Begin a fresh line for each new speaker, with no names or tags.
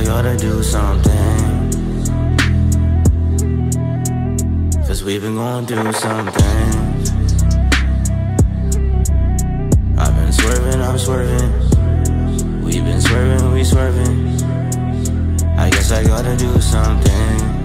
gotta do something, 'cause we've been going through something. I've been swerving, I'm swerving. We've been swerving, we swerving. I guess I gotta do something.